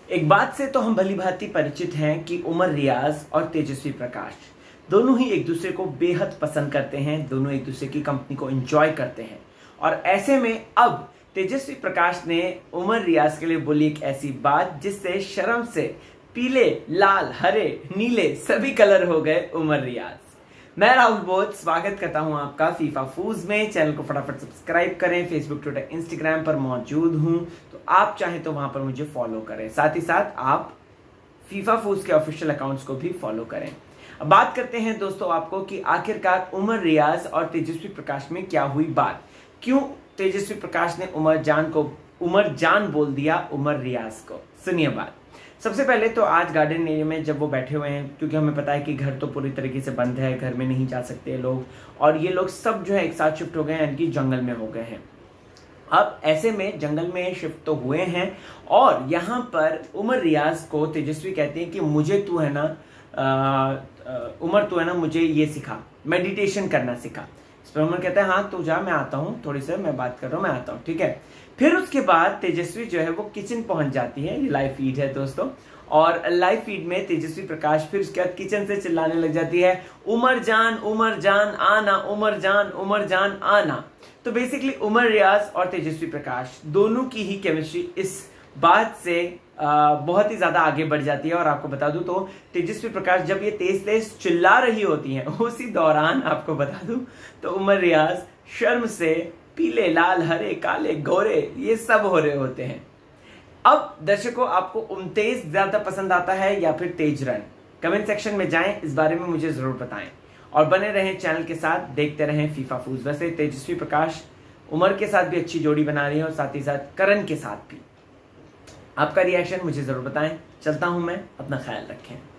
एक बात से तो हम भली भांति परिचित हैं कि उमर रियाज और तेजस्वी प्रकाश दोनों ही एक दूसरे को बेहद पसंद करते हैं, दोनों एक दूसरे की कंपनी को एंजॉय करते हैं। और ऐसे में अब तेजस्वी प्रकाश ने उमर रियाज के लिए बोली एक ऐसी बात जिससे शर्म से पीले, लाल, हरे, नीले सभी कलर हो गए उमर रियाज। मैं राहुल बोध स्वागत करता हूं आपका फीफा फूज में। चैनल को फटाफट सब्सक्राइब करें। फेसबुक, ट्विटर, इंस्टाग्राम पर मौजूद हूं, तो आप चाहें तो वहां पर मुझे फॉलो करें। साथ ही साथ आप फीफा फूज के ऑफिशियल अकाउंट्स को भी फॉलो करें। अब बात करते हैं दोस्तों आपको कि आखिरकार उमर रियाज और तेजस्वी प्रकाश में क्या हुई बात। क्यों तेजस्वी प्रकाश ने उमर जान बोल दिया उमर रियाज को। सुनिए बात। सबसे पहले तो आज गार्डन एरिया में जब वो बैठे हुए हैं, क्योंकि हमें पता है कि घर तो पूरी तरीके से बंद है, घर में नहीं जा सकते लोग, और ये लोग सब जो है एक साथ शिफ्ट हो गए हैं, यानी कि जंगल में हो गए हैं। अब ऐसे में जंगल में शिफ्ट तो हुए हैं और यहाँ पर उमर रियाज को तेजस्वी कहते हैं कि मुझे तू है ना उमर तू है ना मुझे ये सिखा, मेडिटेशन करना सिखा। इस पर उमर कहता है हाँ तू जा, मैं आता हूँ, थोड़ी सी मैं बात कर रहा हूँ, मैं आता हूँ, ठीक है। फिर उसके बाद तेजस्वी जो है वो किचन पहुंच जाती है। ये लाइव फीड है दोस्तों, और लाइव फीड में तेजस्वी प्रकाश फिर उसके बाद किचन से चिल्लाने लग जाती है, उमर जान आना, उमर जान आना। तो बेसिकली उमर रियाज और तेजस्वी प्रकाश दोनों की ही केमिस्ट्री इस बात से बहुत ही ज्यादा आगे बढ़ जाती है। और आपको बता दूं तो तेजस्वी प्रकाश जब ये तेज तेज चिल्ला रही होती हैं, उसी दौरान आपको बता दूं तो उमर रियाज शर्म से पीले, लाल, हरे, काले, गोरे ये सब हो रहे होते हैं। अब दर्शकों, आपको तेज ज्यादा पसंद आता है या फिर तेज रन? कमेंट सेक्शन में जाएं, इस बारे में मुझे जरूर बताएं और बने रहें चैनल के साथ, देखते रहें फीफा फूज। वैसे तेजस्वी प्रकाश उमर के साथ भी अच्छी जोड़ी बना रही है और साथ ही साथ करण के साथ भी। आपका रिएक्शन मुझे जरूर बताएं। चलता हूं मैं, अपना ख्याल रखें।